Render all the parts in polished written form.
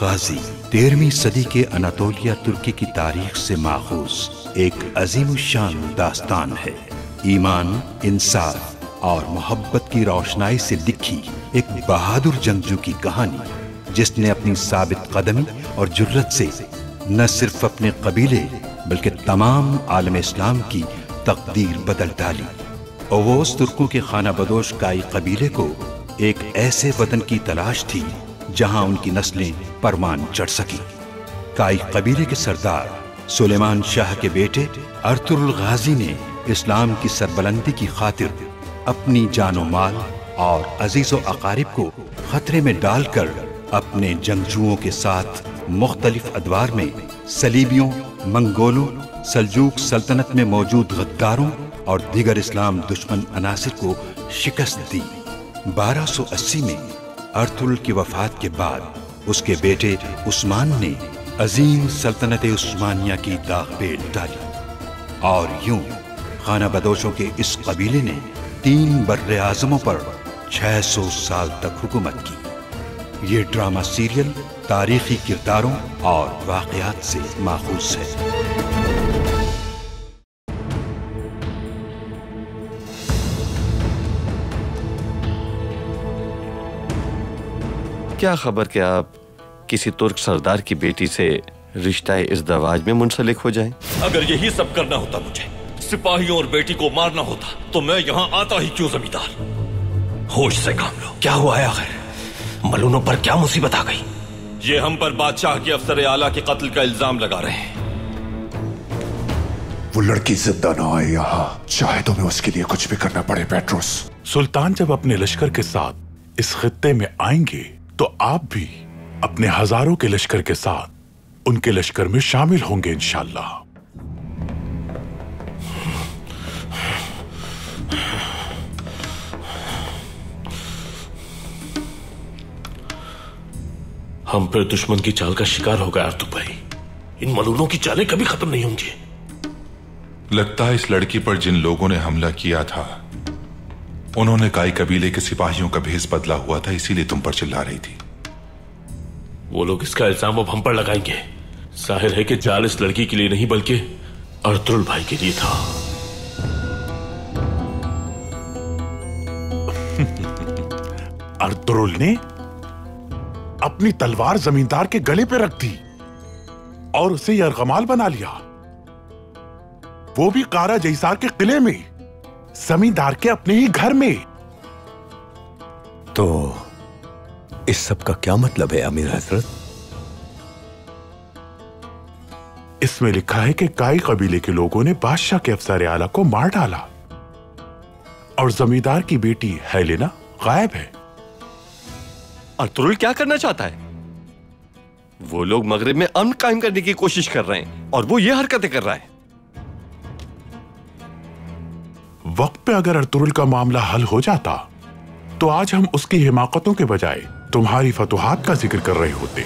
गाजी 13वीं सदी के अनातोलिया तुर्की की तारीख से माखूज एक अजीमुशान दास्तान है। ईमान, इंसाफ और मोहब्बत की रोशनाई से लिखी एक बहादुर जंगजू की कहानी, जिसने अपनी साबित कदमी और जुर्रत से न सिर्फ अपने कबीले बल्कि तमाम आलम इस्लाम की तकदीर बदल डाली। ओवोस तुर्कों के खाना बदोश काई कबीले को एक ऐसे वतन की तलाश थी जहां उनकी नस्लें परमान चढ़ सकी। काई कबीले के सरदार सुलेमान शाह के बेटे अर्तुरुल गाजी ने इस्लाम की सरबलंदी की खातिर अपनी जानो माल और अजीजो अकारिब को खतरे में डालकर अपने जंगजुओं के साथ मुख्तलिफ अदवार में सलीबियों, मंगोलों, सल्जूक सल्तनत में मौजूद गद्दारों और दीगर इस्लाम दुश्मन अनासिर को शिकस्त दी। 1280 में अर्तुरुल की वफात के बाद उसके बेटे उस्मान ने अजीम सल्तनत उस्मानिया की दाग पेल डाली और यूं खाना बदोशों के इस कबीले ने 3 बर्रे आज़मों पर 600 साल तक हुकूमत की। ये ड्रामा सीरियल तारीखी किरदारों और वाक़यात से माखूज है। क्या खबर कि आप किसी तुर्क सरदार की बेटी से रिश्ता इज़्दवाज में मुंसलिक हो जाएं? अगर यही सब करना होता, मुझे सिपाहियों और बेटी को मारना होता, तो मैं यहाँ आता ही क्यों जमींदार। होश से काम लो। क्या हुआ है आखिर? मलूनों पर क्या मुसीबत आ गई? ये हम पर बादशाह के अफसर आला के कत्ल का इल्जाम लगा रहे हैं। वो लड़की जिंदा ना आए यहाँ, चाहे तो मैं उसके लिए कुछ भी करना पड़े। पेट्रोस, सुल्तान जब अपने लश्कर के साथ इस खित्ते में आएंगे तो आप भी अपने हजारों के लश्कर के साथ उनके लश्कर में शामिल होंगे इंशाअल्लाह। हम फिर दुश्मन की चाल का शिकार हो गए अर्तुग भाई। इन मलूनों की चालें कभी खत्म नहीं होंगी। लगता है इस लड़की पर जिन लोगों ने हमला किया था उन्होंने काई कबीले के सिपाहियों का भेष बदला हुआ था, इसीलिए तुम पर चिल्ला रही थी। वो लोग इसका इल्जाम अब हम पर लगाएंगे। जाहिर है कि जाल इस लड़की के लिए नहीं बल्कि अर्तुरुल भाई के लिए था। अर्तुरुल ने अपनी तलवार जमींदार के गले पे रख दी और उसे यरगमाल बना लिया, वो भी कारा जैसार के किले में, जमींदार के अपने ही घर में। तो इस सब का क्या मतलब है अमीर हजरत? इसमें लिखा है कि काई कबीले के लोगों ने बादशाह के अफसर आला को मार डाला और जमींदार की बेटी हेलेना गायब है। अर्तुरुल क्या करना चाहता है? वो लोग मगरिब में अमन कायम करने की कोशिश कर रहे हैं और वो ये हरकतें कर रहा है। वक्त पे अगर अर्तुरुल का मामला हल हो जाता तो आज हम उसकी हिमाकतों के बजाय तुम्हारी फतुहात का जिक्र कर रहे होते।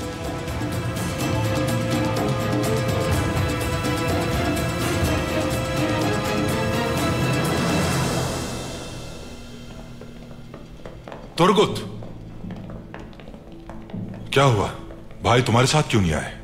तुर्गुत, क्या हुआ? भाई तुम्हारे साथ क्यों नहीं आए?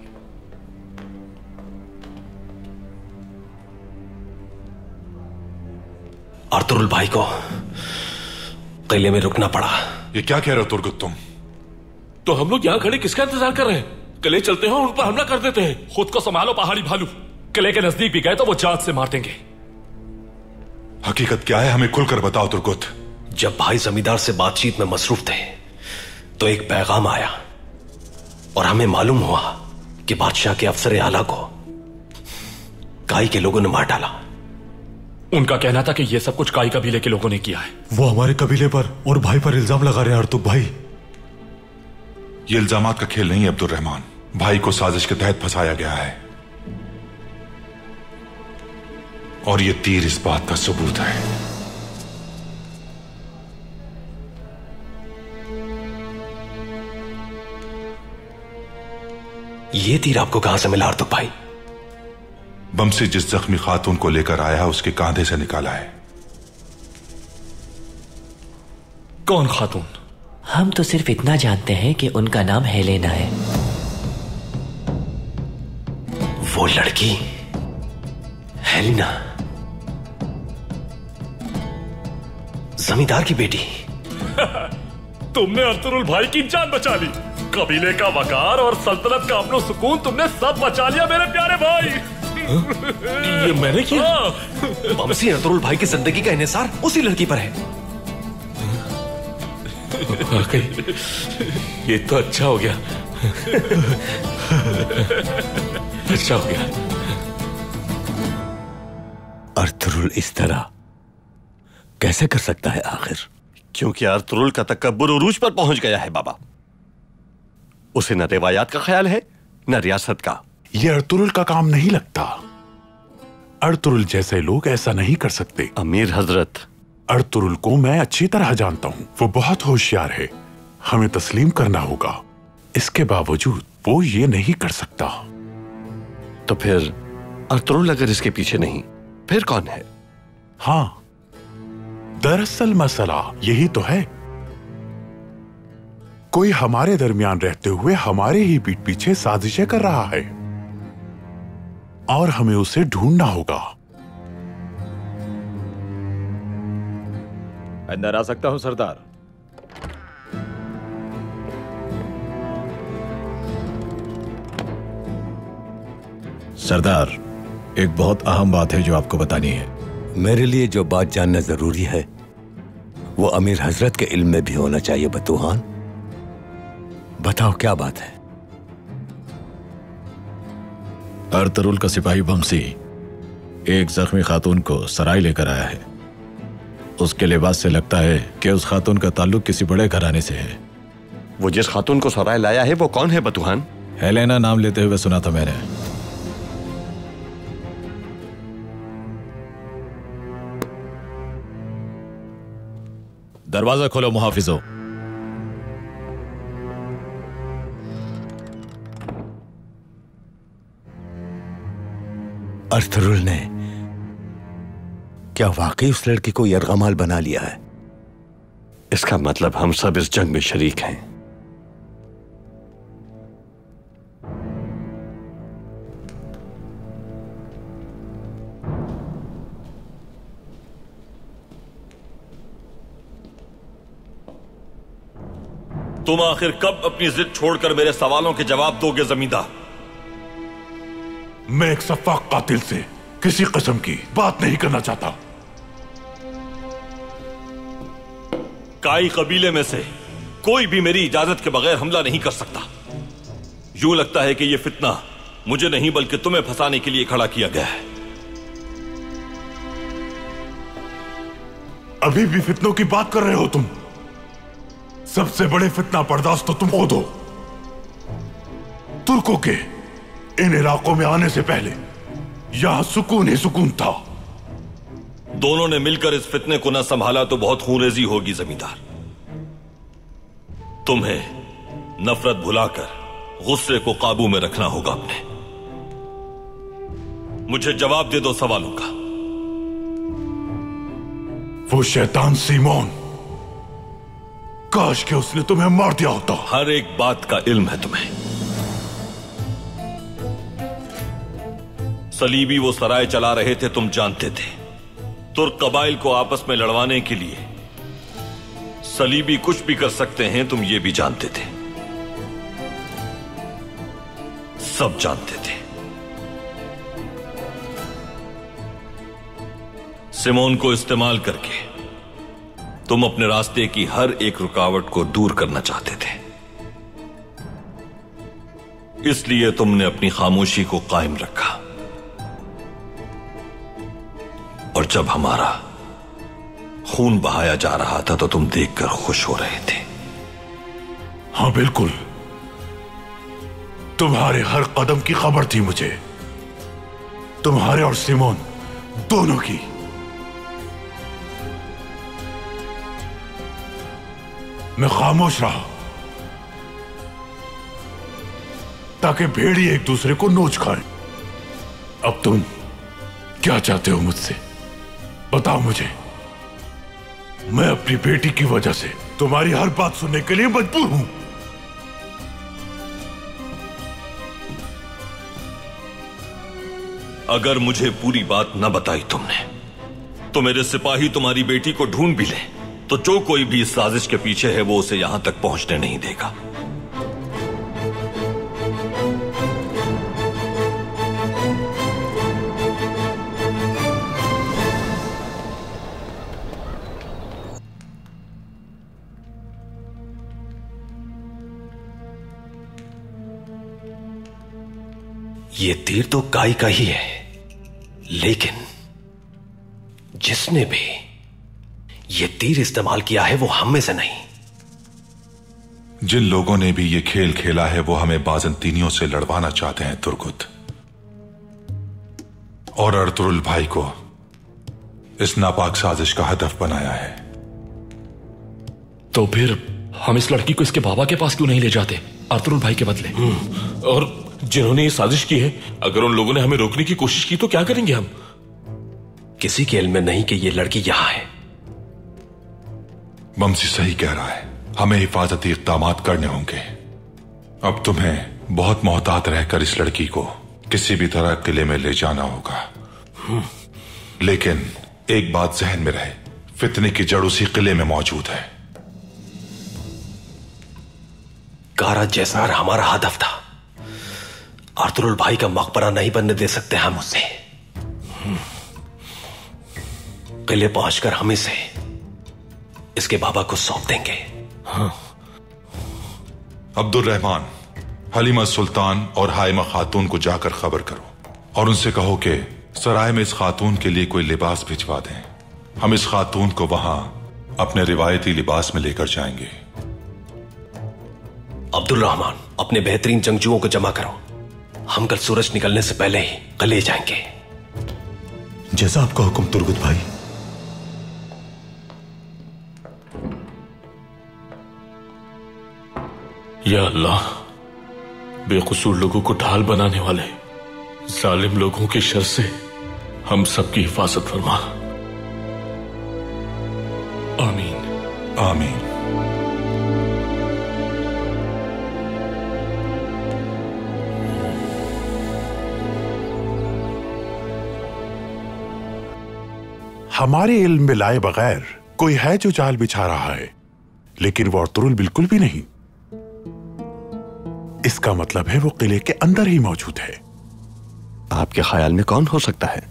अर्तुरुल भाई को किले में रुकना पड़ा। ये क्या कह रहे हो तुर्गुत तुम? तो हम लोग यहाँ खड़े किसका इंतजार कर रहे हैं? किले चलते हैं और उन पर हमला कर देते हैं। खुद को संभालो पहाड़ी भालू। किले के नजदीक भी गए तो वो जात से मार देंगे। हकीकत क्या है, हमें खुलकर बताओ तुर्गुत। जब भाई जमींदार से बातचीत में मसरूफ थे तो एक पैगाम आया और हमें मालूम हुआ कि बादशाह के अफसर आला को काई के लोगों ने मार डाला। उनका कहना था कि यह सब कुछ काई कबीले के लोगों ने किया है। वो हमारे कबीले पर और भाई पर इल्जाम लगा रहे हैं अर्तुग भाई। ये इल्जामात का खेल नहीं है अब्दुल रहमान। भाई को साजिश के तहत फंसाया गया है और ये तीर इस बात का सबूत है। ये तीर आपको कहां से मिला अर्तुग भाई? बमसी जिस जख्मी खातून को लेकर आया उसके कांधे से निकाला है। कौन खातून? हम तो सिर्फ इतना जानते हैं कि उनका नाम हेलेना है। वो लड़की हेलेना, जमींदार की बेटी। तुमने अर्तुरुल भाई की जान बचा ली, कबीले का वकार और सल्तनत का अपना सुकून तुमने सब बचा लिया मेरे प्यारे भाई। ये मैंने किया? बमसी, अर्तुरुल भाई की जिंदगी का इन्हिसार उसी लड़की पर है। ये तो अच्छा हो गया। अच्छा हो गया। अर्तुरुल इस तरह कैसे कर सकता है आखिर? क्योंकि अर्तुरुल का तकब्बुर उरूज पर पहुंच गया है बाबा। उसे न रिवायात का ख्याल है न रियासत का। यह अर्तुरुल का काम नहीं लगता। अर्तुरुल जैसे लोग ऐसा नहीं कर सकते। अमीर हजरत, अर्तुरुल को मैं अच्छी तरह जानता हूं। वो बहुत होशियार है, हमें तस्लीम करना होगा। इसके बावजूद वो ये नहीं कर सकता। तो फिर अर्तुरुल अगर इसके पीछे नहीं, फिर कौन है? हाँ, दरअसल मसला यही तो है। कोई हमारे दरमियान रहते हुए हमारे ही पीठ पीछे साजिशें कर रहा है और हमें उसे ढूंढना होगा। अंदर आ सकता हूं सरदार? सरदार, एक बहुत अहम बात है जो आपको बतानी है। मेरे लिए जो बात जानना जरूरी है वो अमीर हजरत के इल्म में भी होना चाहिए। बतूहान, बताओ क्या बात है? अर्तुरुल का सिपाही बमसी एक जख्मी खातून को सराय लेकर आया है। उसके लिबास से लगता है कि उस खातून का ताल्लुक किसी बड़े घराने से है। वो जिस खातून को सराय लाया है वो कौन है बतूहान? हेलेना नाम लेते हुए सुना था मैंने। दरवाजा खोलो मुहाफिजो। अर्तुरुल ने क्या वाकई उस लड़की को यरगमाल बना लिया है? इसका मतलब हम सब इस जंग में शरीक हैं। तुम आखिर कब अपनी जिद छोड़कर मेरे सवालों के जवाब दोगे जमींदार? मैं एक सफाक कातिल से किसी किस्म की बात नहीं करना चाहता। काई कबीले में से कोई भी मेरी इजाजत के बगैर हमला नहीं कर सकता। यूं लगता है कि यह फितना मुझे नहीं बल्कि तुम्हें फंसाने के लिए खड़ा किया गया है। अभी भी फितनों की बात कर रहे हो तुम? सबसे बड़े फितना पर्दास तो तुम खुद हो। तुर्कों के इन इलाकों में आने से पहले यहां सुकून ही सुकून था। दोनों ने मिलकर इस फितने को न संभाला तो बहुत खूनरेजी होगी जमींदार। तुम्हें नफरत भुलाकर गुस्से को काबू में रखना होगा अपने। मुझे जवाब दे दो सवालों का। वो शैतान सीमोन, काश कि उसने तुम्हें मार दिया होता। हर एक बात का इल्म है तुम्हें। सलीबी वो सराय चला रहे थे, तुम जानते थे। तुर्क कबाइल को आपस में लड़वाने के लिए सलीबी कुछ भी कर सकते हैं, तुम ये भी जानते थे। सब जानते थे। सिमोन को इस्तेमाल करके तुम अपने रास्ते की हर एक रुकावट को दूर करना चाहते थे। इसलिए तुमने अपनी खामोशी को कायम रखा। और जब हमारा खून बहाया जा रहा था तो तुम देखकर खुश हो रहे थे। हां बिल्कुल, तुम्हारे हर कदम की खबर थी मुझे, तुम्हारे और सिमोन दोनों की। मैं खामोश रहा ताकि भेड़िए एक दूसरे को नोच खाएं। अब तुम क्या चाहते हो मुझसे? बताओ मुझे। मैं अपनी बेटी की वजह से तुम्हारी हर बात सुनने के लिए मजबूर हूं। अगर मुझे पूरी बात न बताई तुमने तो मेरे सिपाही तुम्हारी बेटी को ढूंढ भी ले तो जो कोई भी इस साजिश के पीछे है वो उसे यहां तक पहुंचने नहीं देगा। ये तीर तो काई का ही है, लेकिन जिसने भी ये तीर इस्तेमाल किया है वो हम में से नहीं। जिन लोगों ने भी ये खेल खेला है वो हमें बाजंतीनियों से लड़वाना चाहते हैं तुर्गुत, और अर्तुरुल भाई को इस नापाक साजिश का हदफ बनाया है। तो फिर हम इस लड़की को इसके बाबा के पास क्यों नहीं ले जाते, अर्तुरुल भाई के बदले? और जिन्होंने ये साजिश की है, अगर उन लोगों ने हमें रोकने की कोशिश की तो क्या करेंगे हम? किसी के इल्म में नहीं कि ये लड़की यहां है। बमसी सही कह रहा है, हमें हिफाजती इक़दामात करने होंगे। अब तुम्हें बहुत मोहतात रहकर इस लड़की को किसी भी तरह किले में ले जाना होगा। लेकिन एक बात जहन में रहे, फितने की जड़ उसी किले में मौजूद है। कारा जैसार हमारा हदफ था। अर्तुरुल भाई का मकबरा नहीं बनने दे सकते हम उसे। किले पहुंचकर हम इसे इसके बाबा को सौंप देंगे। हाँ। अब्दुल रहमान, हलीमा सुल्तान और हाइमा खातून को जाकर खबर करो और उनसे कहो कि सराय में इस खातून के लिए कोई लिबास भिजवा दें। हम इस खातून को वहां अपने रिवायती लिबास में लेकर जाएंगे। अब्दुल रहमान, अपने बेहतरीन जंगजुओं को जमा करो। हम कल सूरज निकलने से पहले ही किले जाएंगे। जैसा आपका हुक्म तुर्गुत भाई। या अल्लाह, बेकसूर लोगों को ढाल बनाने वाले जालिम लोगों के शर से हम सबकी हिफाजत फरमा। आमीन आमीन। हमारे इल्म में लाए बगैर कोई है जो जाल बिछा रहा है, लेकिन वो अर्तुरुल बिल्कुल भी नहीं। इसका मतलब है वो किले के अंदर ही मौजूद है। आपके ख्याल में कौन हो सकता है?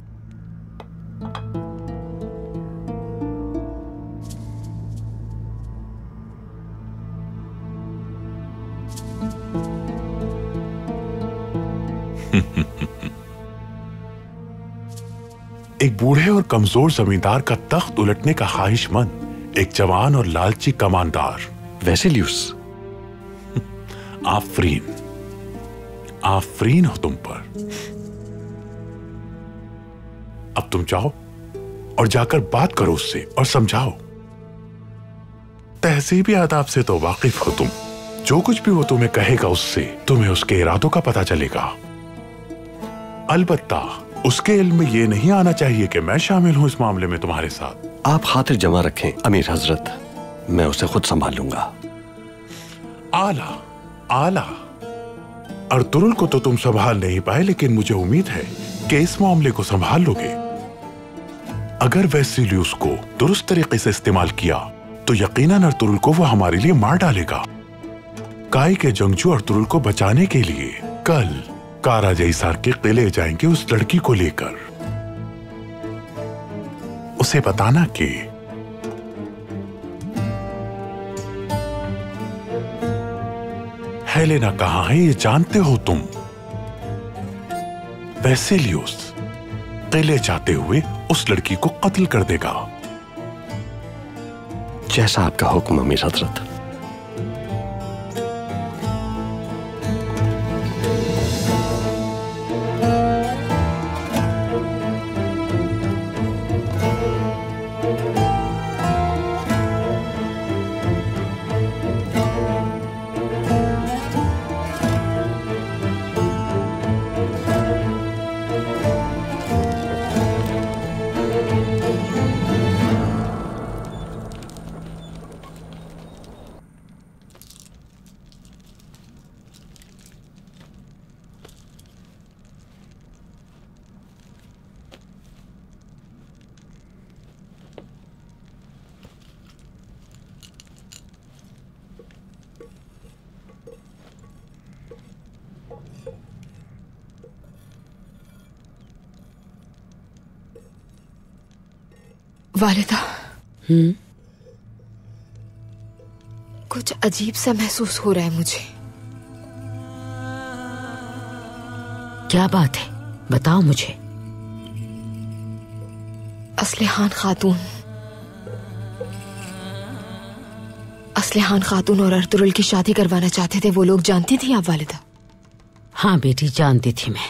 एक बूढ़े और कमजोर जमींदार का तख्त उलटने का ख्वाहिशमंद एक जवान और लालची कमांडार वेसिलियस। आफरीन, आफरीन हो तुम पर। अब तुम जाओ और जाकर बात करो उससे और समझाओ। तहजीबी आदाब से तो वाकिफ हो तुम। जो कुछ भी वो तुम्हें कहेगा उससे तुम्हें उसके इरादों का पता चलेगा। अलबत्ता उसके इल्म में ये नहीं आना चाहिए कि मैं शामिल हूं इस मामले में तुम्हारे साथ। आप खातिर जमा रखें अमीर हजरत, मैं उसे खुद संभाल लूंगा। आला आला। अर्तुरुल को तो तुम संभाल नहीं पाए, लेकिन मुझे उम्मीद है कि इस मामले को संभाल लोगे। अगर वेसिलियस को दुरुस्त तरीके से इस्तेमाल किया तो यकीनन अर्तुरुल को वो हमारे लिए मार डालेगा। काई के जंगजू अर्तुरुल को बचाने के लिए कल कारा जैसार के किले जाएंगे उस लड़की को लेकर। उसे बताना कि हेलेना कहां है ये जानते हो तुम। वेसिलियस किले जाते हुए उस लड़की को कत्ल कर देगा। जैसा आपका हुक्म अमीर हजरत। वालिदा, कुछ अजीब सा महसूस हो रहा है मुझे। क्या बात है, बताओ मुझे। असलिहान खातून और अर्तुरुल की शादी करवाना चाहते थे। वो लोग जानती थी आप वालिदा? हाँ बेटी, जानती थी मैं।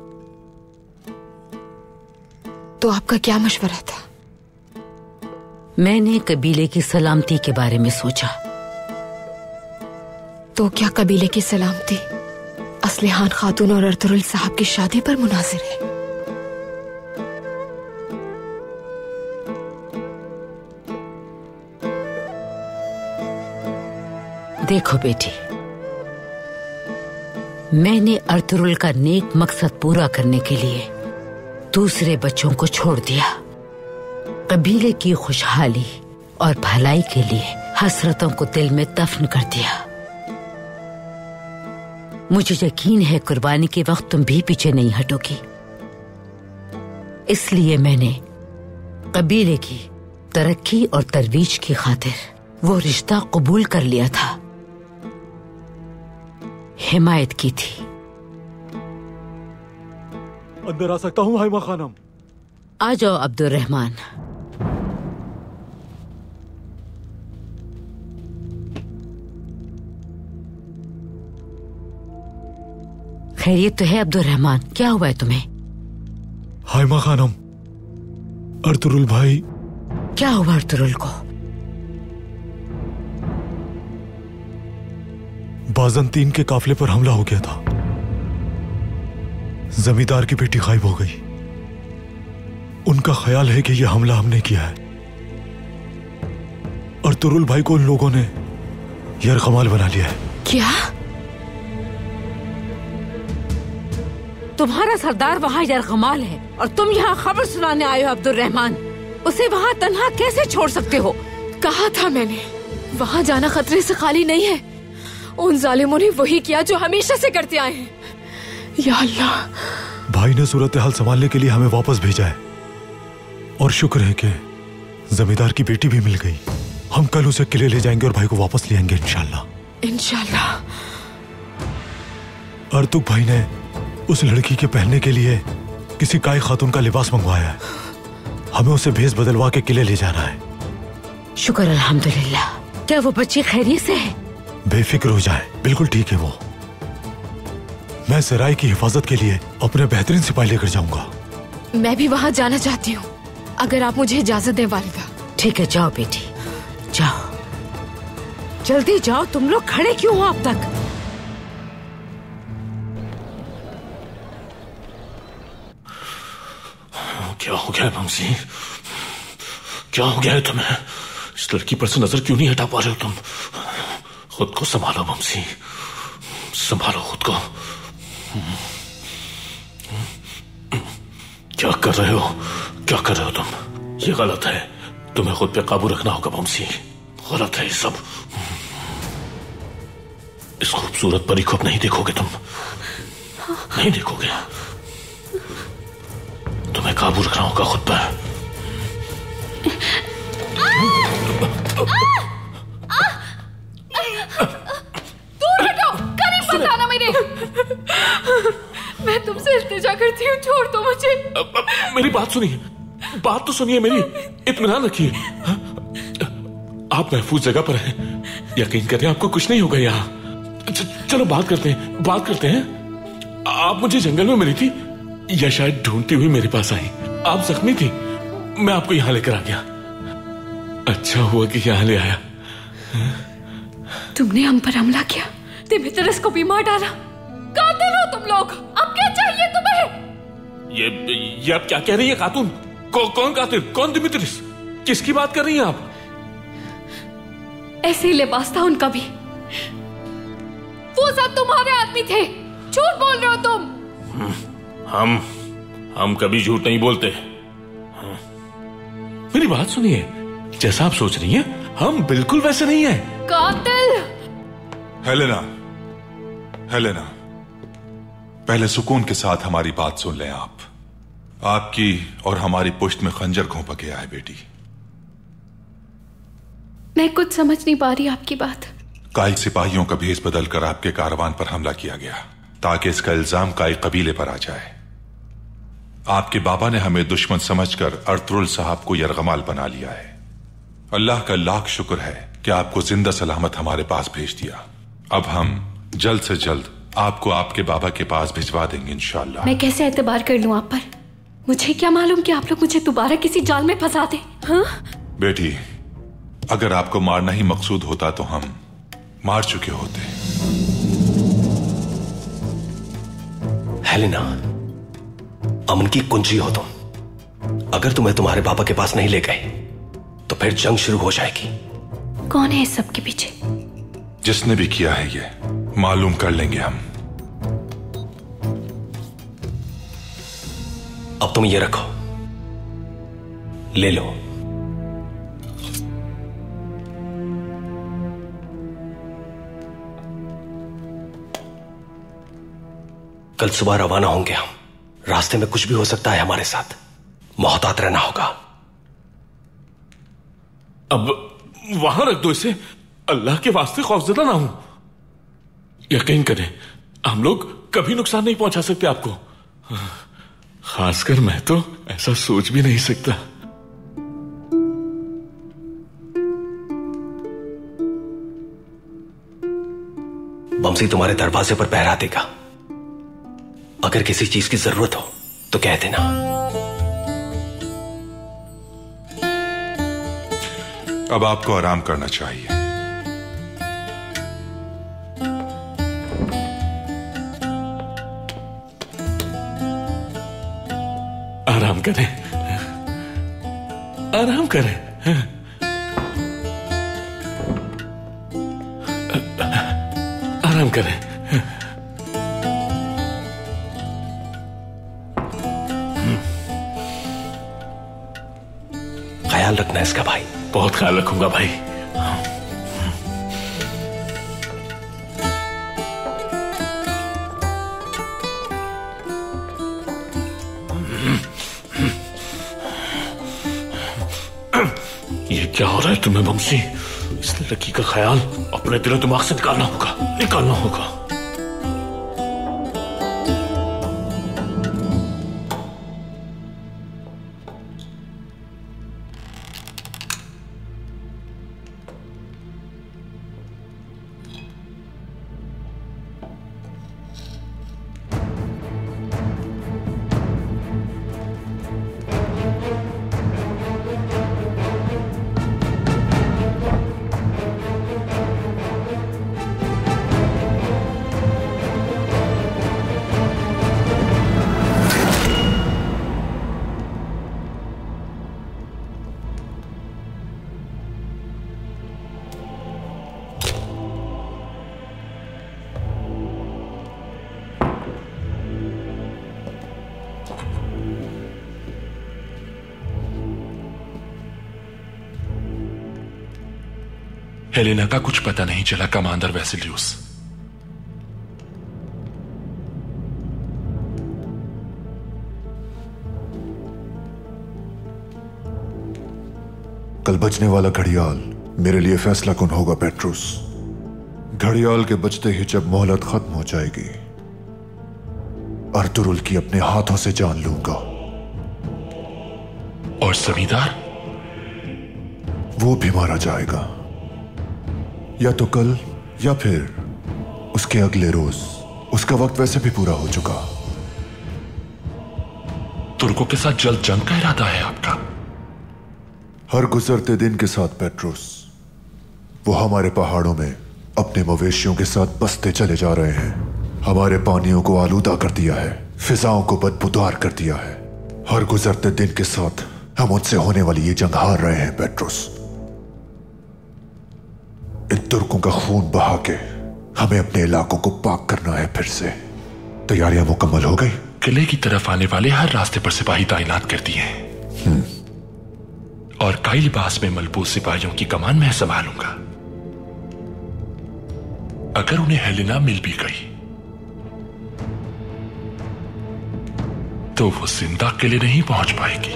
तो आपका क्या मशवरा था? मैंने कबीले की सलामती के बारे में सोचा। तो क्या कबीले की सलामती असलिहान खातून और अर्तुरुल साहब की शादी पर मुनासिर है? देखो बेटी, मैंने अर्तुरुल का नेक मकसद पूरा करने के लिए दूसरे बच्चों को छोड़ दिया। कबीले की खुशहाली और भलाई के लिए हसरतों को दिल में दफन कर दिया। मुझे यकीन है कुर्बानी के वक्त तुम भी पीछे नहीं हटोगी। इसलिए मैंने कबीले की तरक्की और तरवीज की खातिर वो रिश्ता कबूल कर लिया था, हिमायत की थी। अंदर आ सकता हूँ हाइमा खानम? आ जाओ अब्दुर्रहमान। खैरियत तो है अब्दुर्रहमान? क्या हुआ है तुम्हें? हाइमा खानम, अर्तुरुल भाई। क्या हुआ अर्तुरुल को? बाज़ंतीन के काफिले पर हमला हो गया था। जमींदार की बेटी गायब हो गई। उनका ख्याल है कि यह हमला हमने किया है। अर्तुरुल भाई को उन लोगों ने यरगमाल बना लिया है। क्या? तुम्हारा सरदार वहाँ यरगमाल है और तुम यहाँ खबर सुनाने आए हो अब्दुर्रहमान? उसे वहाँ तन्हा कैसे छोड़ सकते हो? कहा था मैंने, वहाँ जाना खतरे से खाली नहीं है। उन जालिमों ने वही किया जो हमेशा से करते आए हैं। या अल्लाह। भाई ने सूरत हाल संभालने के लिए हमें वापस भेजा है और शुक्र है कि जमींदार की बेटी भी मिल गई। हम कल उसे किले ले जाएंगे और भाई को वापस ले आएंगे इंशाल्लाह। इंशाल्लाह। अर्तुक भाई ने उस लड़की के पहनने के लिए किसी काई खातून का लिबास मंगवाया है। हमें उसे भेस बदलवा के किले ले जाना है। शुक्र अल्हम्दुलिल्लाह। क्या वो बच्ची खैरियत से है? बेफिक्र हो जाए, बिल्कुल ठीक है वो। मैं सराय की हिफाजत के लिए अपने बेहतरीन सिपाही लेकर जाऊंगा। मैं भी वहाँ जाना चाहती हूँ, अगर आप मुझे इजाजत दें वालिदा। ठीक है, जाओ बेटी, जाओ, जल्दी जाओ। तुम लोग खड़े क्यों हो अब तक? क्या हो गया बमसी? क्या हो गया है तुम्हें? इस लड़की पर से नजर क्यों नहीं हटा पा रहे हो तुम? खुद को संभालो बमसी, संभालो खुद को। क्या कर रहे हो? क्या कर रहे हो तुम? ये गलत है। तुम्हें खुद पे काबू रखना होगा बमसी। गलत है ये सब। इस खूबसूरत परी को अब नहीं देखोगे तुम, नहीं देखोगे। तुम्हें काबू रखना होगा खुद पर। दूर हटो, करीब मत आना मेरे। मैं तुमसे इल्तिजा करती हूँ, छोड़ दो मुझे। मेरी बात सुनिए, बात तो सुनिए मेरी, इत्मीनान रखिए। आप महफूज जगह पर हैं, यकीन करें आपको कुछ नहीं होगा यहाँ। चलो बात करते हैं, बात करते हैं। आप मुझे जंगल में मिली थी या शायद ढूंढती हुई मेरे पास आई? आप जख्मी थी, मैं आपको यहाँ लेकर आ गया। अच्छा हुआ कि यहाँ ले आया। तुमने हम पर हमला किया, दिमित्रिस को भी मार डाला। कातिल हो तुम लोग। अब क्या चाहिए तुम्हें? ये आप क्या कह रही है खातून? कौन कातिल? कौन दिमित्रिस? किसकी बात कर रही हैं आप? ऐसे ही लिबास था उनका भी। वो सब तुम्हारे आदमी थे। झूठ बोल रहे हो तुम। हम कभी झूठ नहीं बोलते। मेरी बात सुनिए, जैसा आप सोच रही हैं हम बिल्कुल वैसे नहीं हैं। कातिल। हेलेना, हेलेना, पहले सुकून के साथ हमारी बात सुन लें आप। आपकी और हमारी पुश्त में खंजर घोंपा गया है बेटी। मैं कुछ समझ नहीं पा रही आपकी बात। काई सिपाहियों का भेष बदलकर आपके कारवान पर हमला किया गया ताकि इसका इल्जाम काई कबीले पर आ जाए। आपके बाबा ने हमें दुश्मन समझकर अर्तुरुल साहब को यरगमाल बना लिया है। अल्लाह का लाख शुक्र है कि आपको जिंदा सलामत हमारे पास भेज दिया। अब हम जल्द से जल्द आपको आपके बाबा के पास भिजवा देंगे इंशाअल्लाह। मैं कैसे एतबार कर लूं आप पर? मुझे क्या मालूम कि आप लोग मुझे दोबारा किसी जाल में फंसा दें। हाँ? बेटी, अगर आपको मारना ही मकसूद होता तो हम मार चुके होते। हेलेना, अमन की कुंजी हो तुम। अगर तुम्हें तुम्हारे बाबा के पास नहीं ले गए तो फिर जंग शुरू हो जाएगी। कौन है इस सब के पीछे? जिसने भी किया है ये मालूम कर लेंगे हम। अब तुम ये रखो, ले लो। कल सुबह रवाना होंगे हम। रास्ते में कुछ भी हो सकता है हमारे साथ। मोहतात रहना होगा। अब वहां रख दो इसे। अल्लाह के वास्ते खौफजदा ना हूं। यकीन करें, हम लोग कभी नुकसान नहीं पहुंचा सकते आपको। खासकर मैं तो ऐसा सोच भी नहीं सकता। बमसी तुम्हारे दरवाजे पर पहरा देगा। अगर किसी चीज की जरूरत हो तो कह देना। अब आपको आराम करना चाहिए। आराम करें, आराम करें। आराम करें। ख्याल रखना इसका भाई। बहुत ख्याल रखूंगा भाई। ये क्या हो रहा है तुम्हें बमसी? इस लड़की का ख्याल अपने दिलो दिमाग से निकालना होगा, निकालना होगा। हेलेना का कुछ पता नहीं चला कमांडर वेसिलियस। कल बचने वाला घड़ियाल मेरे लिए फैसला कुन होगा पेट्रोस। घड़ियाल के बचते ही जब मोहलत खत्म हो जाएगी, अर्तुरुल की अपने हाथों से जान लूंगा। और जमींदार? वो भी मारा जाएगा, या तो कल या फिर उसके अगले रोज। उसका वक्त वैसे भी पूरा हो चुका। तुर्कों के साथ जल्द जंग का इरादा है आपका? हर गुजरते दिन के साथ पेट्रोस, वो हमारे पहाड़ों में अपने मवेशियों के साथ बसते चले जा रहे हैं। हमारे पानियों को आलूदा कर दिया है, फिजाओं को बदबूदार कर दिया है। हर गुजरते दिन के साथ हम उनसे होने वाली ये जंग हार रहे हैं पेट्रोस। इन तुर्कों का खून बहा के हमें अपने इलाकों को पाक करना है फिर से। तैयारियां मुकम्मल हो गई? किले की तरफ आने वाले हर रास्ते पर सिपाही तैनात कर दिए हैं। और काई लिबास में मलबूस सिपाहियों की कमान मैं संभालूंगा। अगर उन्हें हेलेना मिल भी गई तो वो जिंदा किले नहीं पहुंच पाएगी।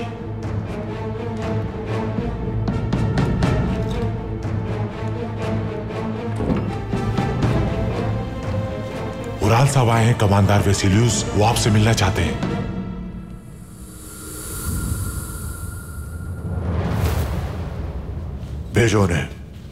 उराल साहब आए हैं, कमांडर वेसिलियस, वो आपसे मिलना चाहते हैं। भेजो उन्हें।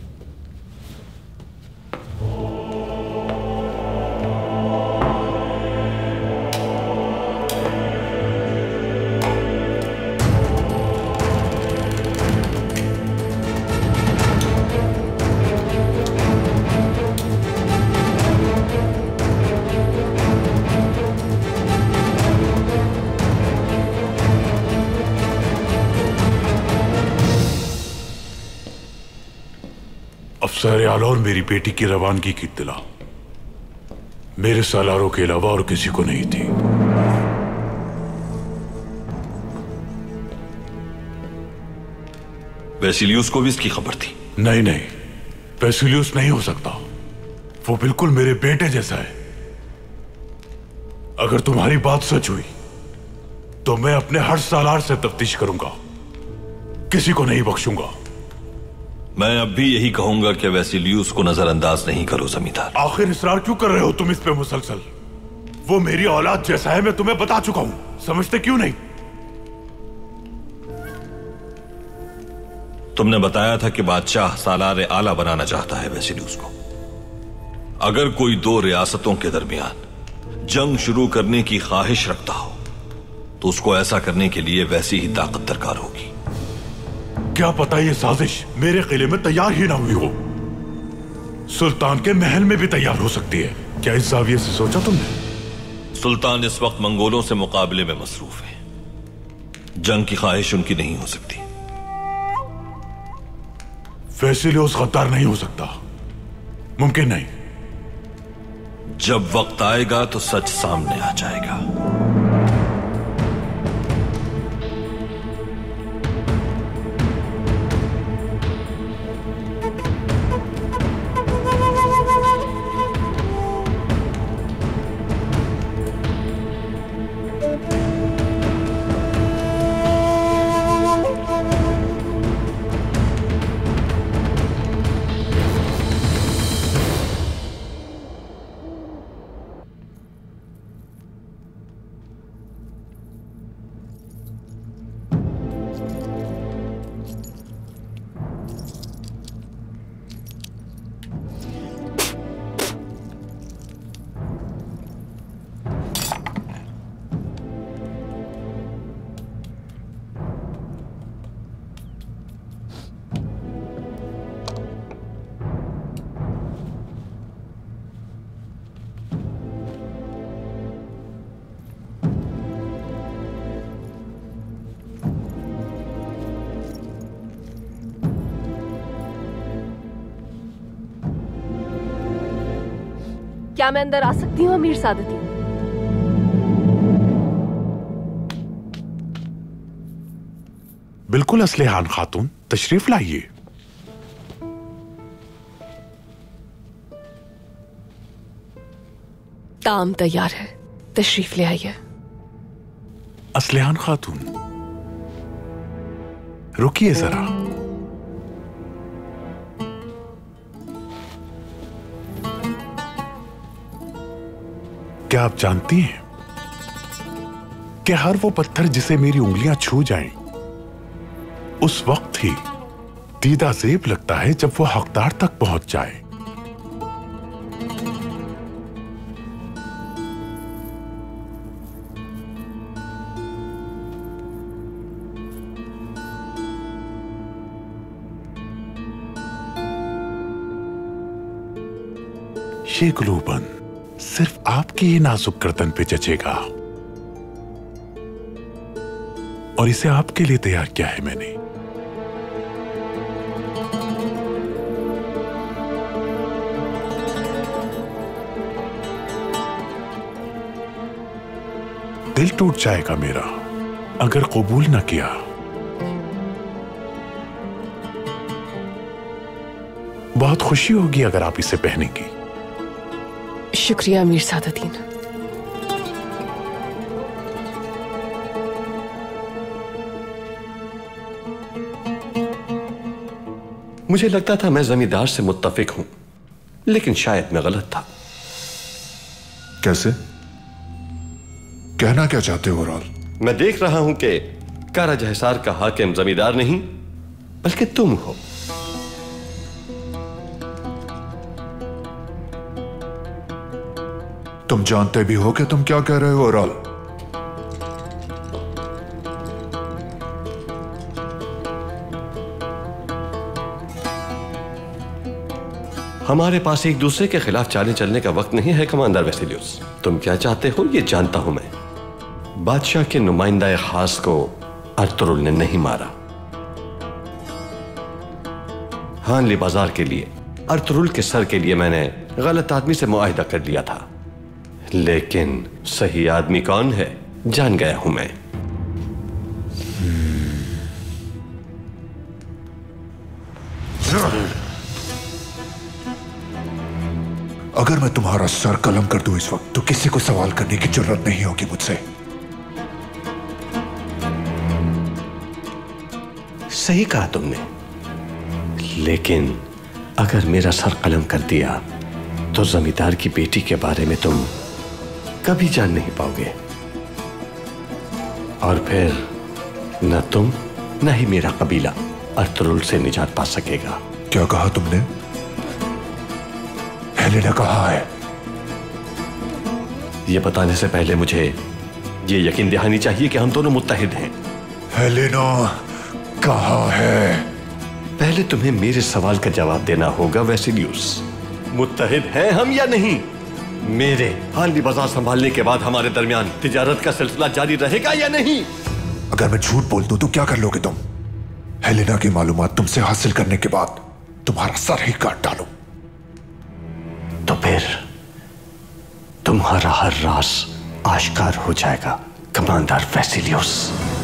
अफसर आला और मेरी बेटी की रवानगी की इत्तला मेरे सालारों के अलावा और किसी को नहीं थी। वेसिलियस को भी इसकी खबर थी? नहीं नहीं, वेसिलियस नहीं हो सकता। वो बिल्कुल मेरे बेटे जैसा है। अगर तुम्हारी बात सच हुई तो मैं अपने हर सालार से तफ्तीश करूंगा, किसी को नहीं बख्शूंगा। मैं अब भी यही कहूंगा कि वेसिलियस को नजरअंदाज नहीं करो जमींदार। आखिर इसरार क्यों कर रहे हो तुम इस पे मुसलसल? वो मेरी औलाद जैसा है, मैं तुम्हें बता चुका हूं, समझते क्यों नहीं? तुमने बताया था कि बादशाह सालार आला बनाना चाहता है वेसिलियस को। अगर कोई दो रियासतों के दरमियान जंग शुरू करने की ख्वाहिश रखता हो तो उसको ऐसा करने के लिए वैसी ही ताकत दरकार होगी। क्या पता ये साजिश मेरे किले में तैयार ही ना हुई हो, सुल्तान के महल में भी तैयार हो सकती है। क्या इस जाविये से सोचा तुमने? सुल्तान इस वक्त मंगोलों से मुकाबले में मसरूफ है, जंग की ख्वाहिश उनकी नहीं हो सकती। वेसिलियस गद्दार नहीं हो सकता, मुमकिन नहीं। जब वक्त आएगा तो सच सामने आ जाएगा। क्या मैं अंदर आ सकती हूँ अमीर सादती? बिल्कुल असलेहान खातून, तशरीफ लाइए। ताम तैयार है, तशरीफ ले आइए। असलेहान खातून, रुकिए जरा। क्या आप जानती हैं कि हर वो पत्थर जिसे मेरी उंगलियां छू जाएं, उस वक्त ही दीदा ज़ेब लगता है जब वो हकदार तक पहुंच जाए। ये ग्लोबन सिर्फ आपकी ही नाजुक गर्दन पे जचेगा और इसे आपके लिए तैयार किया है मैंने। दिल टूट जाएगा मेरा अगर कबूल न किया। बहुत खुशी होगी अगर आप इसे पहनेंगी। शुक्रिया अमीर सादतीन। मुझे लगता था मैं जमींदार से मुत्तफिक हूं, लेकिन शायद मैं गलत था। कैसे? कहना क्या चाहते हो राल? मैं देख रहा हूं कि कारा जहसार का हाकिम जमींदार नहीं बल्कि तुम हो। तुम जानते भी हो कि तुम क्या कह रहे हो राल? हमारे पास एक दूसरे के खिलाफ चाले चलने का वक्त नहीं है कमांडर वेसिलियस। तुम क्या चाहते हो ये जानता हूं मैं। बादशाह के नुमाइंदा खास को अर्तुरुल ने नहीं मारा। हानली बाजार के लिए, अर्तुरुल के सर के लिए मैंने गलत आदमी से मुआहिदा कर लिया था, लेकिन सही आदमी कौन है जान गया हूं मैं। अगर मैं तुम्हारा सर कलम कर दूं इस वक्त, तो किसी को सवाल करने की जरूरत नहीं होगी मुझसे। सही कहा तुमने, लेकिन अगर मेरा सर कलम कर दिया तो जमींदार की बेटी के बारे में तुम कभी जान नहीं पाओगे, और फिर न तुम न ही मेरा कबीला अर्तुरुल से निजात पा सकेगा। क्या कहा तुमने? हेलेना कहाँ है? यह बताने से पहले मुझे यह यकीन दिलानी चाहिए कि हम दोनों मुत्तहिद हैं। हेलेना कहाँ है? पहले तुम्हें मेरे सवाल का जवाब देना होगा वेसिलियस। मुत्तहिद हैं हम या नहीं? मेरे हानली बाजार संभालने के बाद हमारे दरमियान तिजारत का सिलसिला जारी रहेगा या नहीं? अगर मैं झूठ बोल दूं तो क्या कर लोगे तुम? हेलेना की मालूमात तुमसे हासिल करने के बाद तुम्हारा सर ही काट डालूं। तो फिर तुम्हारा हर राज आश्कार हो जाएगा कमांडर वेसिलियस।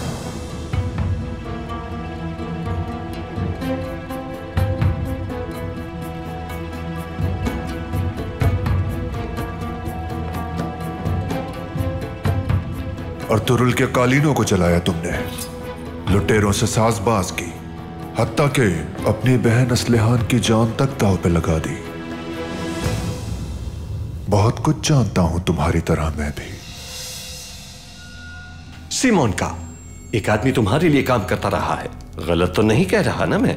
अर्तुरुल के कालीनों को चलाया तुमने, लुटेरों से साजबाज की, हत्ता के अपनी बहन अस्लेहान की जान तक दांव पे लगा दी। बहुत कुछ जानता हूं तुम्हारी तरह मैं भी। सिमोन का एक आदमी तुम्हारे लिए काम करता रहा है, गलत तो नहीं कह रहा ना मैं?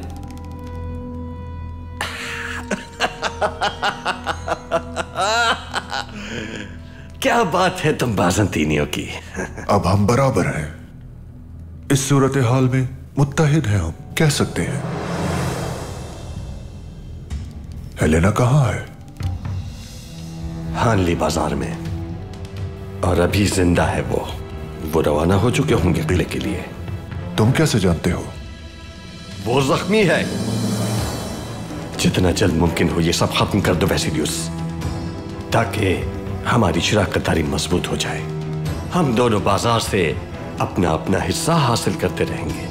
क्या बात है तुम बाज़ंतीनियों की। अब हम बराबर हैं। इस सूरत हाल में मुत्तहिद हैं, हम कह सकते हैं। हेलेना कहाँ है? हानली बाजार में, और अभी जिंदा है वो रवाना हो चुके होंगे किले के लिए। तुम कैसे जानते हो? वो जख्मी है। जितना जल्द मुमकिन हो ये सब खत्म कर दो वेसिलियस, ताकि हमारी शराकतदारी मजबूत हो जाए। हम दोनों बाजार से अपना अपना हिस्सा हासिल करते रहेंगे।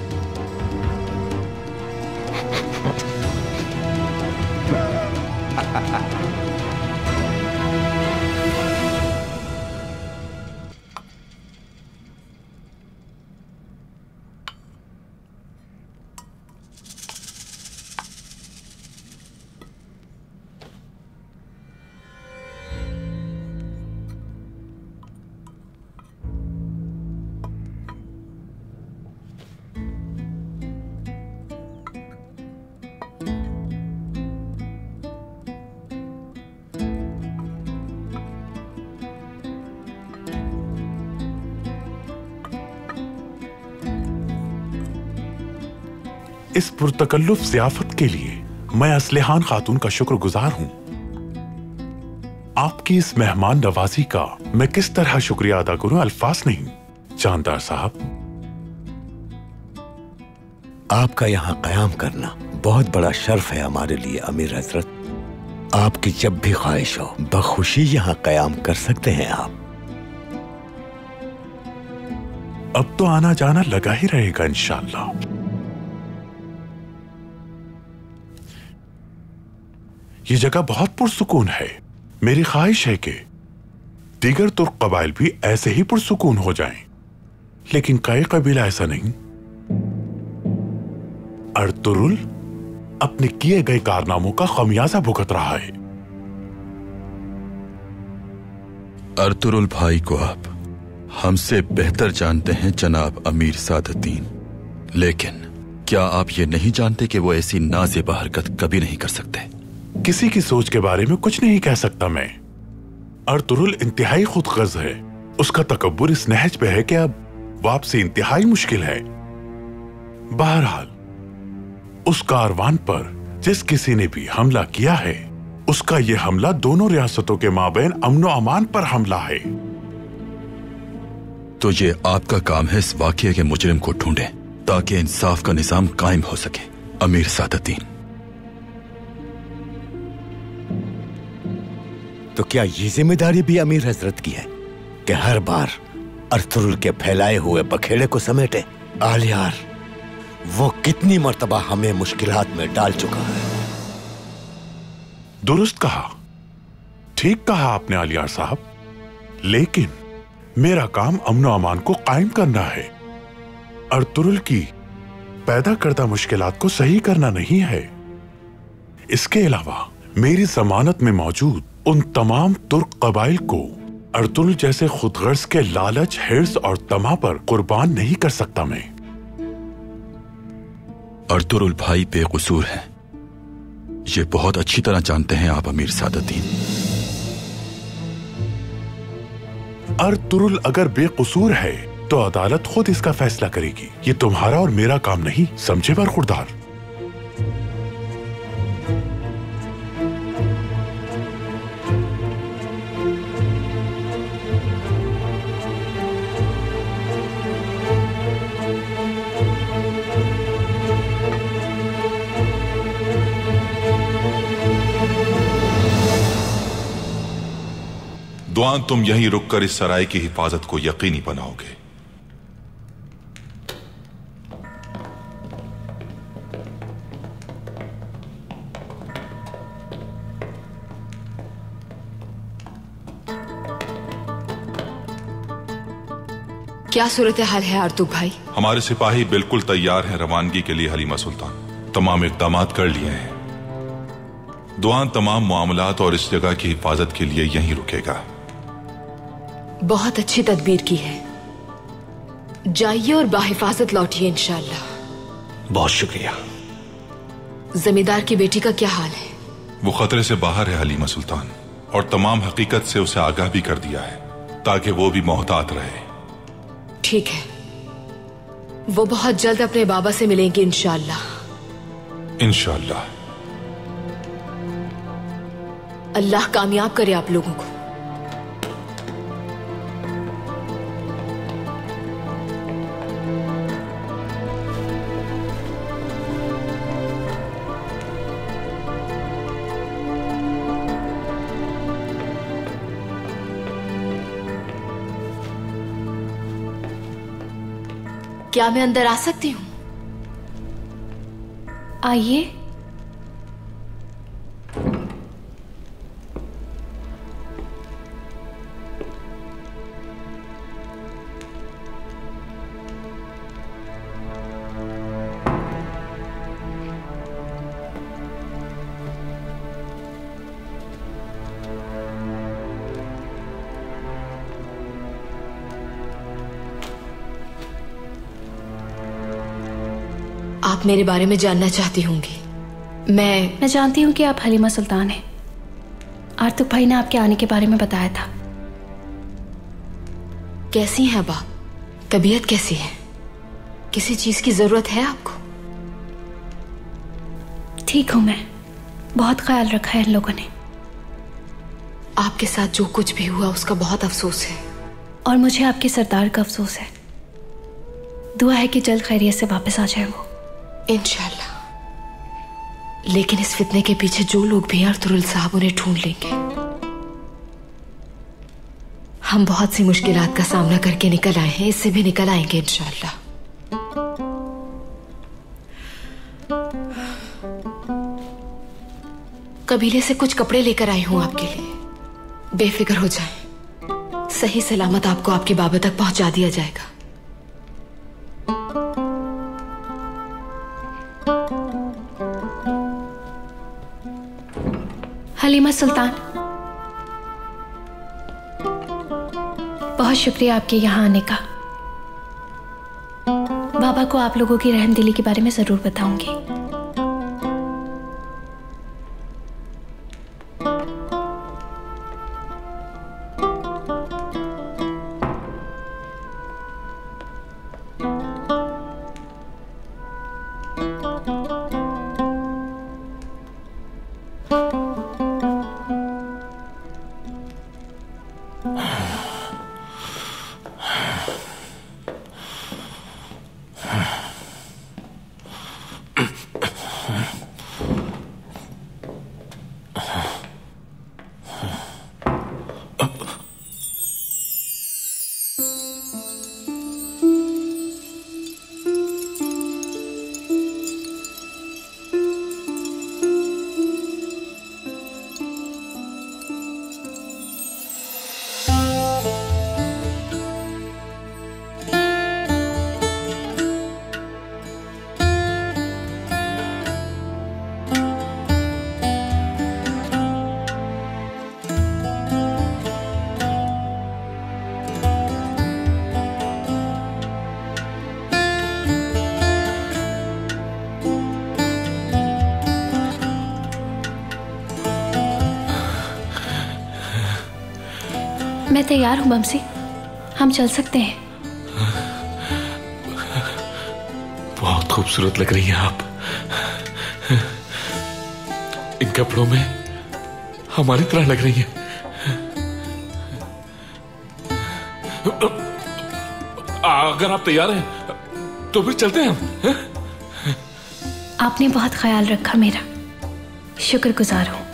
इस पुरतकल्लुफ ज़ियाफत के लिए मैं अस्लेहान खातून का शुक्रगुजार हूं। आपकी इस मेहमान नवाजी का मैं किस तरह शुक्रिया अदा करूं, अल्फाज नहीं। जानदार साहब, आपका यहाँ कयाम करना बहुत बड़ा शर्फ है हमारे लिए अमीर हजरत। आपकी जब भी ख्वाहिश हो बखुशी यहाँ कयाम कर सकते हैं आप। अब तो आना जाना लगा ही रहेगा इंशाअल्लाह। ये जगह बहुत पुरसुकून है। मेरी ख्वाहिश है कि दीगर तुर्क कबाइल भी ऐसे ही पुरसुकून हो जाएं, लेकिन कई कबीला ऐसा नहीं। अर्तुरुल अपने किए गए कारनामों का खमियाजा भुगत रहा है। अर्तुरुल भाई को आप हमसे बेहतर जानते हैं जनाब अमीर सादुद्दीन, लेकिन क्या आप ये नहीं जानते कि वो ऐसी नाज़ेबा हरकत कभी नहीं कर सकते? किसी की सोच के बारे में कुछ नहीं कह सकता मैं। अर्तुरुल इंतहाई खुदगर्ज है। उसका तकब्बुर इस नहज पे है कि अब वापसी इंतहाई मुश्किल है। बहरहाल उस कारवान पर जिस किसी ने भी हमला किया है, उसका यह हमला दोनों रियासतों के माबैन अमन व अमान पर हमला है। तो ये आपका काम है इस वाकये के मुजरिम को ढूंढें ताकि इंसाफ का निजाम कायम हो सके। अमीर सादुद्दीन, तो क्या ये जिम्मेदारी भी अमीर हजरत की है कि हर बार अर्तुरुल के फैलाए हुए बखेड़े को समेटे? आलियार, वो कितनी मर्तबा हमें मुश्किलात में डाल चुका है। दुरुस्त कहा, ठीक कहा आपने आलियार साहब, लेकिन मेरा काम अमन व अमान को कायम करना है। अर्तुरुल की पैदा करदा मुश्किलात को सही करना नहीं है। इसके अलावा मेरी जमानत में मौजूद उन तमाम तुर्क कबाइल को अर्तुरुल जैसे खुदगर्ज के लालच, हिर्स और तमा पर कुर्बान नहीं कर सकता मैं। अर्तुरुल भाई बेकसूर है, ये बहुत अच्छी तरह जानते हैं आप अमीर सादुद्दीन। अर्तुरुल अगर बेकसूर है तो अदालत खुद इसका फैसला करेगी। ये तुम्हारा और मेरा काम नहीं, समझे बरखुरदार? दुआन, तुम यहीं रुककर इस सराय की हिफाजत को यकीनी बनाओगे। क्या सूरत हाल है अर्तुग भाई? हमारे सिपाही बिल्कुल तैयार हैं रवानगी के लिए हलीमा सुल्तान। तमाम इक़दामात कर लिए हैं। दुआन तमाम मामलात और इस जगह की हिफाजत के लिए यहीं रुकेगा। बहुत अच्छी तदबीर की है। जाइए और बाहिफाजत लौटिए इंशाअल्लाह। बहुत शुक्रिया। जमींदार की बेटी का क्या हाल है? वो खतरे से बाहर है हलीमा सुल्तान, और तमाम हकीकत से उसे आगाह भी कर दिया है ताकि वो भी मोहतात रहे। ठीक है, वो बहुत जल्द अपने बाबा से मिलेंगे इंशाअल्लाह। इंशाअल्लाह। अल्लाह कामयाब करे आप लोगों को। क्या मैं अंदर आ सकती हूँ? आइए। आप मेरे बारे में जानना चाहती होंगी। मैं जानती हूँ कि आप हलीमा सुल्तान हैं। आर्तुक भाई ने आपके आने के बारे में बताया था। कैसी हैं अब आप? तबीयत कैसी है? किसी चीज की जरूरत है आपको? ठीक हूँ मैं। बहुत ख्याल रखा है इन लोगों ने। आपके साथ जो कुछ भी हुआ उसका बहुत अफसोस है। और मुझे आपके सरदार का अफसोस है। दुआ है कि जल्द खैरियत से वापस आ जाए वो। इंशाल्लाह। लेकिन इस फितने के पीछे जो लोग भी हैं अर्तुरुल साहब उन्हें ढूंढ लेंगे। हम बहुत सी मुश्किलात का सामना करके निकल आए हैं, इससे भी निकल आएंगे इंशाल्लाह। कबीले से कुछ कपड़े लेकर आई हूं आपके लिए। बेफिक्र हो जाएं, सही सलामत आपको आपके बाबा तक पहुंचा दिया जाएगा। हलीमा सुल्तान, बहुत शुक्रिया आपके यहाँ आने का। बाबा को आप लोगों की रहमदिली के बारे में जरूर बताऊंगी। मैं तैयार हूँ बमसी, हम चल सकते हैं। बहुत खूबसूरत लग रही हैं आप। इन कपड़ों में हमारी तरह लग रही हैं। अगर आप तैयार हैं तो फिर चलते हैं हम। आपने बहुत ख्याल रखा मेरा, शुक्रगुजार हूँ।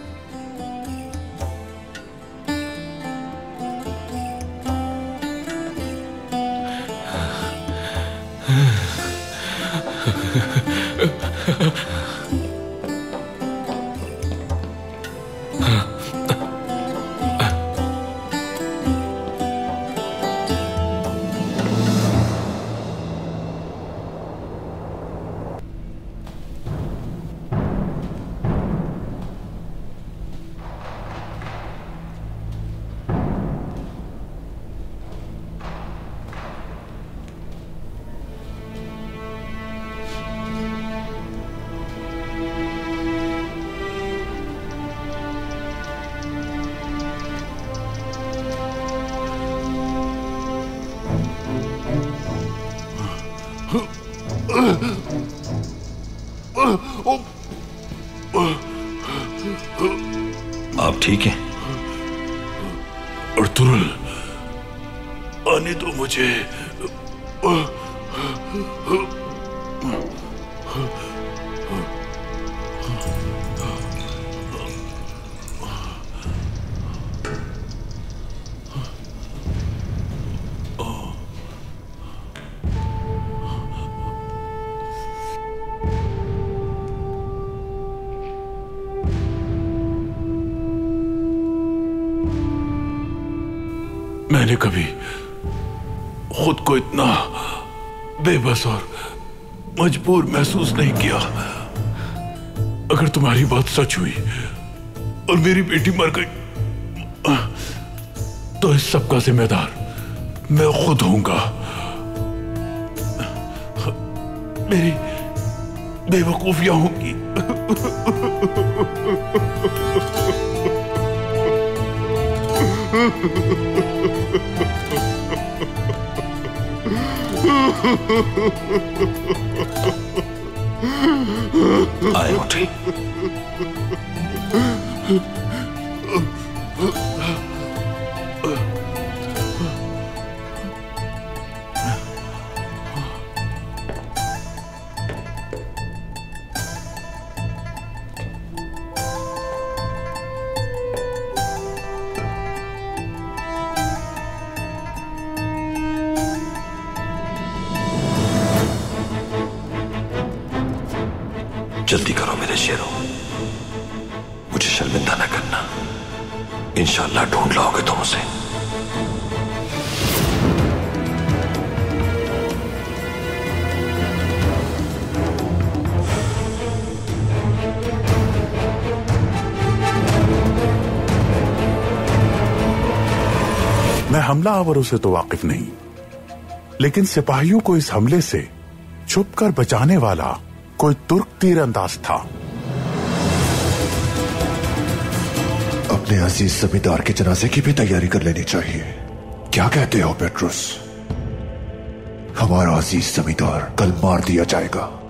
आप ठीक हैं? अर्तुरुल, आने दो मुझे। मैंने कभी खुद को इतना बेबस और मजबूर महसूस नहीं किया। अगर तुम्हारी बात सच हुई और मेरी बेटी मर गई तो इस सब का जिम्मेदार मैं खुद होऊंगा। मेरी बेवकूफियां होंगी। आए उठे। जल्दी करो मेरे शेरों, मुझे शर्मिंदा न करना। इंशाअल्लाह ढूंढ लाओगे तुम उसे। हमलावरों से तो वाकिफ नहीं, लेकिन सिपाहियों को इस हमले से छुपकर बचाने वाला कोई तुर्क तीरंदाज था। अपने अजीज जमींदार के जनाजे की भी तैयारी कर लेनी चाहिए। क्या कहते हो पेट्रोस? हमारा अजीज जमींदार कल मार दिया जाएगा।